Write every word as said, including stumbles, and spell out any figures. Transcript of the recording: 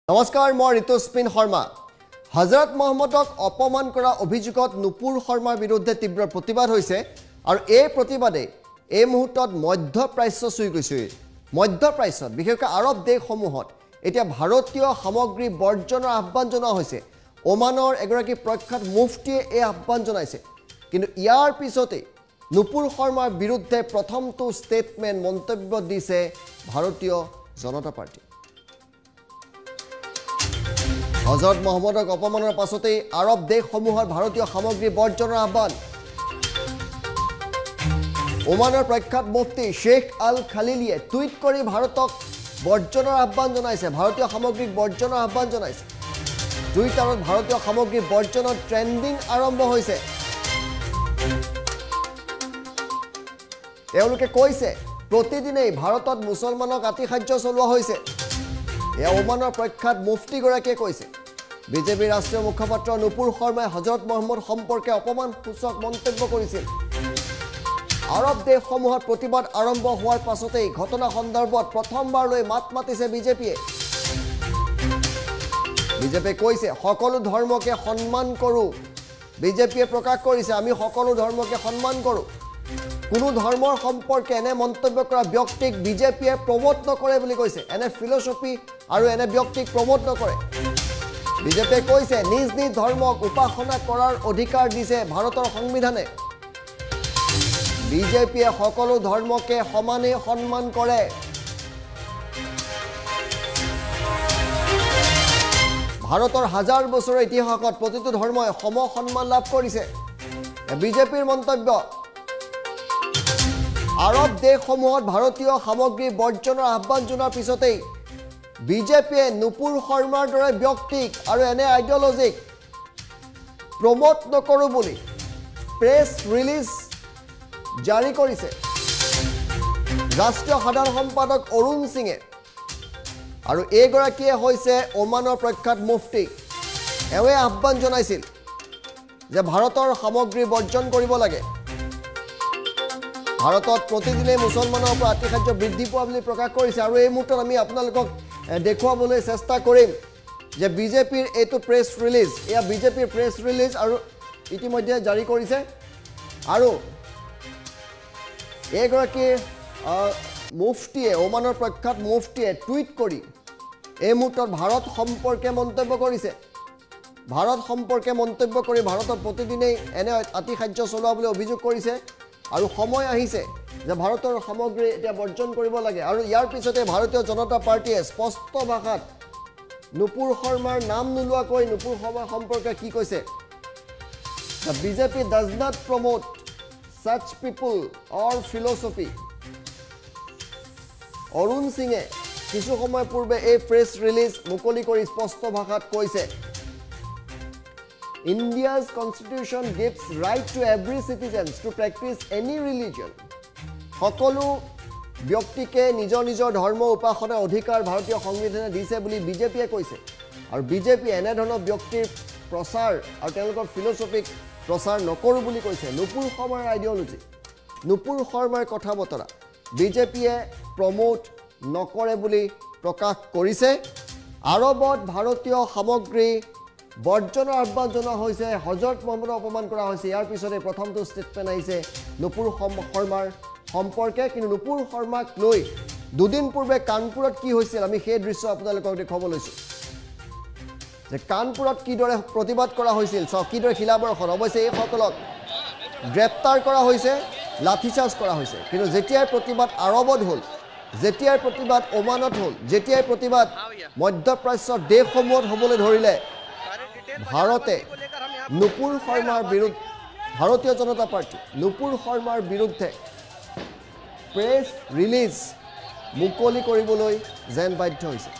নমস্কাৰ মই ঋতুস্পিন শৰ্মা হজৰত মোহাম্মদক অপমান কৰা অভিযোগত নুপুৰ শৰ্মাৰ বিৰুদ্ধে তীব্ৰ প্ৰতিবাদ হৈছে আৰু এই প্ৰতিবাদে এই মুহূৰ্তত মধ্যপ্ৰাচ্য চুই গৈছে মধ্যপ্ৰাচ্যত বিশেষকৈ আৰৱ দেশসমূহত এতিয়া ভাৰতীয় সামগ্ৰী বৰ্জনৰ আহ্বান জনোৱা হৈছে ওমানৰ এগৰাকী প্ৰখ্যাত মুফতিয়ে এই আহ্বান জনাইছে কিন্তু ইয়াৰ পিছতে নুপুৰ শৰ্মাৰ বিৰুদ্ধে প্ৰথমটো ষ্টেটমেণ্ট মন্তব্য দিছে ভাৰতীয় জনতা পাৰ্টি হজৰত মোহাম্মদক অপমানৰ পাছতে আৰৱ দেশসমূহৰ ভাৰতীয় সামগ্ৰী বৰ্জনৰ আহ্বান ওমানৰ প্ৰখ্যাত মুফতি শেখ আল খালিলিয়ে টুইট কৰি ভাৰতক বৰ্জনৰ আহ্বান জনাইছে ভাৰতীয় সামগ্ৰীক বৰ্জনৰ আহ্বান জনাইছে টুইটাৰত ভাৰতীয় সামগ্ৰী বৰ্জনৰ ট্ৰেন্ডিং আৰম্ভ হৈছে তেওঁলোকে কৈছে প্ৰতিদিনেই ভাৰতত মুছলমানক আতিশায্য চলোৱা হৈছে এয়া ওমানৰ প্ৰখ্যাত মুফতিগৰাকীয়ে কৈছে বিজেপিৰ ৰাষ্ট্ৰীয় মুখপাত্ৰ নুপুৰ শৰ্মাই হজৰত মোহাম্মদ সম্পৰ্কে অপমানসূচক মন্তব্য কৰিছিল আৰৱ দেশসমূহত প্ৰতিবাদ আৰম্ভ হোৱাৰ পাছতেই ঘটনা সন্দৰ্ভত প্ৰথমবাৰলৈ মাত মাতিছে বিজেপিয়ে বিজেপিয়ে কৈছে সকলো ধৰ্মকে সন্মান কৰোঁ বিজেপিয়ে প্ৰকাশ কৰিছে আমি সকলো ধৰ্মকে সন্মান কৰোঁ কোনো ধৰ্মৰ সম্পৰ্কে এনে মন্তব্য কৰা ব্যক্তিক বিজেপিয়ে প্ৰমোট নকৰে বুলি কৈছে এনে ফিলছফি আৰু এনে ব্যক্তিক প্ৰমোট নকৰে বিজেপিয়ে কৈছে নিজ নিজ ধৰ্মক উপাসনা কৰাৰ অধিকাৰ দিছে ভাৰতৰ সংবিধানে বিজেপিয়ে সকলো ধৰ্মকে সমানে সন্মান কৰে ভাৰতৰ হাজাৰ বছৰৰ ইতিহাসত প্ৰতিটো ধৰ্মই সম সন্মান লাভ কৰিছে বিজেপিৰ মন্তব্য আৰৱ দেশসমূহত ভাৰতীয় সামগ্ৰী বৰ্জনৰ আহ্বান জনোৱাৰ পিছতেই বিজেপিয়ে নুপুৰ শৰ্মাৰ দৰে ব্যক্তিক আৰু এনে আইডিঅলজিক প্ৰমোট নকৰোঁ বুলি প্ৰেছ ৰিলিজ জাৰি কৰিছে ৰাষ্ট্ৰীয় সাধাৰণ সম্পাদক অৰুণ সিঙে আৰু এইগৰাকীয়ে হৈছে ওমানৰ প্ৰখ্যাত মুফতি এওঁৱে আহ্বান জনাইছিল যে ভাৰতৰ সামগ্ৰী বৰ্জন কৰিব লাগে ভাৰতত প্ৰতিদিনে মুছলমানৰ পৰা আতিশায্য বৃদ্ধি পোৱা বুলি প্ৰকাশ কৰিছে আৰু এই মুহূৰ্তত আমি আপোনালোকক দেখুৱাবলৈ চেষ্টা কৰিম যে বিজেপিৰ এইটো প্ৰেছ ৰিলিজ এয়া বিজেপিৰ প্ৰেছ ৰিলিজ আৰু ইতিমধ্যে জাৰি কৰিছে আৰু এইগৰাকী মুফতিয়ে ওমানৰ প্ৰখ্যাত মুফতিয়ে টুইট কৰি এই মুহূৰ্তত ভাৰত সম্পৰ্কে মন্তব্য কৰিছে ভাৰত সম্পৰ্কে মন্তব্য কৰি ভাৰতত প্ৰতিদিনেই এনে আতিশায্য চলোৱা বুলি অভিযোগ কৰিছে আৰু সময় আহিছে যে ভাৰতৰ সামগ্ৰী এতিয়া বৰ্জন কৰিব লাগে আৰু ইয়াৰ পিছতে ভাৰতীয় জনতা পাৰ্টিয়ে স্পষ্ট ভাষাত নুপুৰ শৰ্মাৰ নাম নোলোৱাকৈ নুপুৰ শৰ্মা সম্পৰ্কে কি কৈছে The B J P does not promote such people or philosophy Arun সিঙে কিছু সময় পূৰ্বে এই প্ৰেছ ৰিলিজ মুকলি কৰি স্পষ্ট ভাষাত কৈছে India's constitution gives right to every citizen to practice any religion. সকলো ব্যক্তিকে নিজৰ নিজৰ ধৰ্ম উপাসনাৰ অধিকাৰ ভাৰতীয় সংবিধানে দিছে বুলি বিজেপিয়ে কৈছে আৰু বিজেপি এনে ধৰণৰ ব্যক্তিৰ প্ৰচাৰ আৰু তেওঁলোকৰ ফিলছফিক প্ৰচাৰ নকৰোঁ বুলি কৈছে নুপুৰ শৰ্মাৰ আইডিঅলজি নুপুৰ শৰ্মাৰ কথা বতৰা বিজেপিয়ে প্ৰমোট নকৰে বুলি প্ৰকাশ কৰিছে আৰৱত ভাৰতীয় সামগ্ৰী বৰ্জনৰ আহ্বান জনোৱা হৈছে হজৰত মোহাম্মদক অপমান কৰা হৈছে ইয়াৰ পিছতে প্ৰথমটো ষ্টেটমেণ্ট আহিছে নুপুৰ শৰ্মাৰ সম্পৰ্কে কিন্তু নুপুৰ শৰ্মাক লৈ দুদিন পূৰ্বে কানপুৰত কি হৈছিল আমি সেই দৃশ্য আপোনালোকক দেখুৱাব লৈছোঁ যে কানপুৰত কিদৰে প্ৰতিবাদ কৰা হৈছিল চাওক কিদৰে শিলাবৰ্ষণ অৱশ্যে এইসকলক গ্ৰেপ্তাৰ কৰা হৈছে লাঠিচাৰ্জ কৰা হৈছে কিন্তু যেতিয়াই প্ৰতিবাদ আৰৱত হ'ল যেতিয়াই প্ৰতিবাদ ওমানত হ'ল যেতিয়াই প্ৰতিবাদ মধ্যপ্ৰাচ্যৰ দেশসমূহত হ'বলৈ ধৰিলে ভাৰতে নুপুৰ শৰ্মাৰ বিৰুদ্ধে ভাৰতীয় জনতা পাৰ্টি নুপুৰ শৰ্মাৰ বিৰুদ্ধে প্ৰেছ ৰিলিজ মুকলি কৰিবলৈ যেন বাধ্য হৈছে